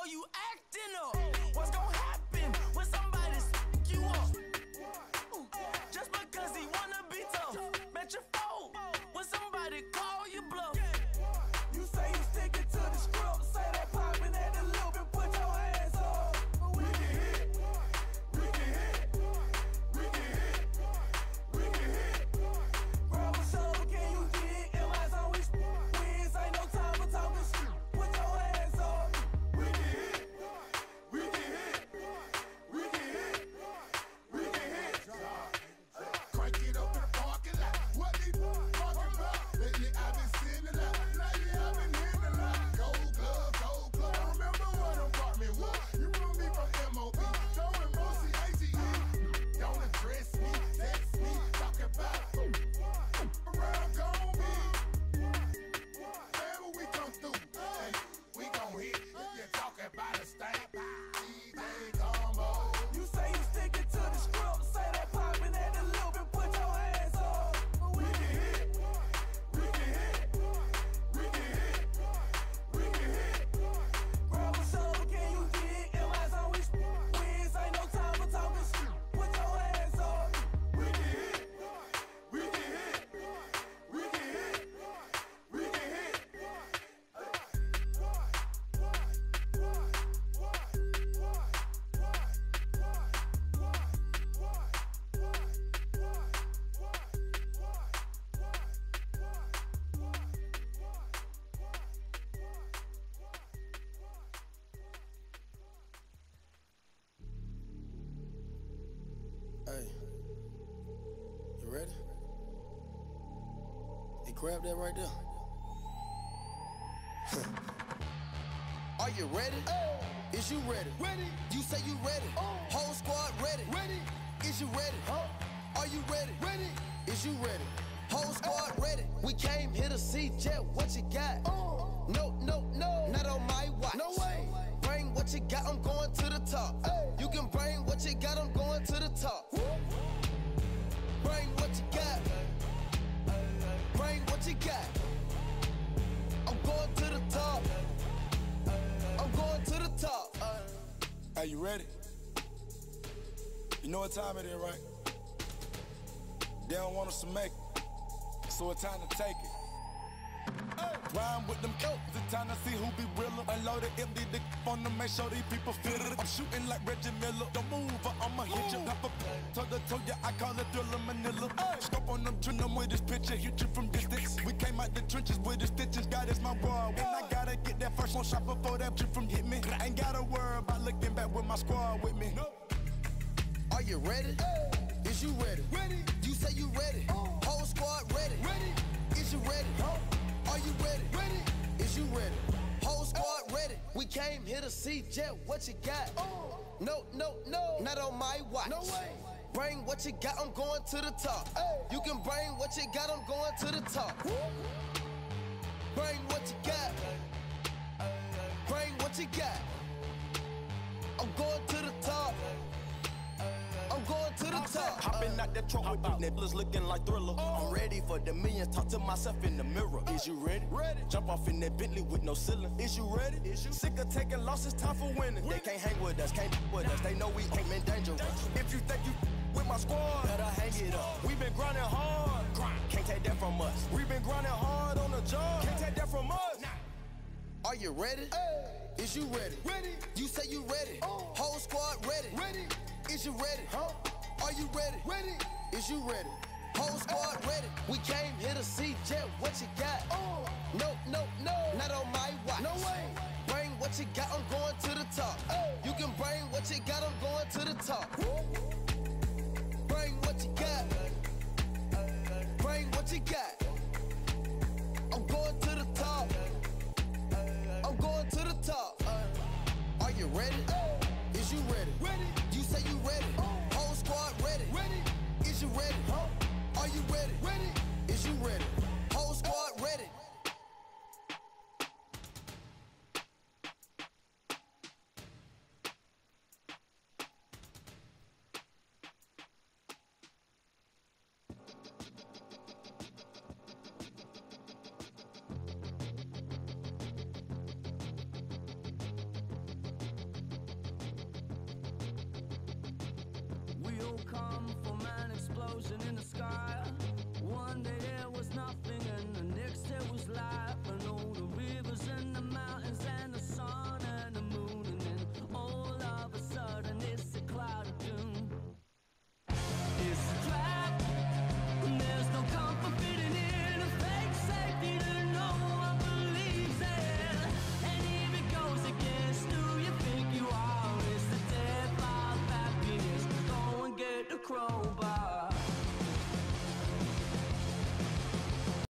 you acting up? What's gonna happen when somebody you up? Just because he wanna be tough, bet you fold when somebody call you bluff. You say you sticking to the script, say that poppin' at the loop and put your hands up. We can hit, we can hit, we can hit, we can hit. Grab a shoulder, can you dig? Am I so we wins? Ain't no time for talking shit. Put your hands up. We can hit, we can hit, we can hit, we can hit. Crank it up in the parking lot. What they talking about? Lately I've been seeing a lot. Lately I've been hearing a lot. Gold glove, gold glove. I remember what them brought me was. You remember me from M.O.B. Throwing Mossy ATE. Don't address me, text me, talk about around gone me. Whenever we come through, hey, we gon' hit. If you talk about a stank, DJ Combo. You say you sticking to the script, say that poppin' at the loop and put your hands up. We can hit, we can hit, we can hit, we can hit. Grab a shoulder, can you dig? Am I so we wins? Ain't no time for talking shit. Put your hands up. We can hit, we can hit, we can hit, we can hit. Hey, you ready? Hey, grab that right there. Are you ready? Is you ready? Ready. You say you ready. Whole squad ready. Ready. Is you ready? Are you ready? Ready. Is you ready? Whole squad ready. We came here to see Jet. What you got? No, no, no. Not on my watch. No way. Bring what you got. I'm going to the top. You can bring what you got. I'm going to the top. Bring what you got. Bring what you got. I'm going to the top. I'm going to the top. Hey, you ready? You know what time it is, right? They don't want us to make it, so it's time to take it. Rhyme with them coats, it's time to see who be realer. Unloaded, empty the on them, make sure these people feel it. I'm shooting like Reggie Miller. Don't move or I'ma hit you. Pop up, toe to toe, yeah, I call it Thriller Manila. Scope on them, trim them with this picture, hit you from distance. We came out the trenches with the stitches, God is my world. When I gotta get that first one shot before that trip from hit me. I ain't gotta worry about looking back with my squad with me. Are you ready? Is you ready? Ready. You say you ready. Whole squad ready. Ready. Is you ready? Are you ready? Ready. Is you ready? Whole squad ready. We came here to see Jet. What you got? No, no, no. Not on my watch. No way. Bring what you got. I'm going to the top. You can bring what you got. I'm going to the top. Bring what you got. Bring what you got. I'm going to the top. I'm going to the top. Hopping out that truck with the niggas looking like Thriller. I'm ready for the millions, talk to myself in the mirror. Is you ready? Ready. Jump off in that Bentley with no ceiling. Is you ready? Sick of taking losses, time for winning. They can't hang with us, can't with us. They know we ain't been dangerous. If you think you with my squad, better hang it up. We been grinding hard, can't take that from us. We been grinding hard on the job, can't take that from us. Are you ready? Is you ready? Ready. You say you ready. Whole squad ready. Ready. Is you ready? Are you ready? Ready. Is you ready? Whole squad ready. We came here to see Jet. What you got? No, no, no. Not on my watch. No way. Bring what you got. I'm going to the top. You can bring what you got. I'm going to the top. Bring what you got. Bring what you got. I'm going to the top. I'm going to the top. Are you ready? Is you ready? Ready. You say you ready. Whole squad ready. Ready. Is you ready? Are you ready? Ready. Is you ready? Whole squad ready. come for my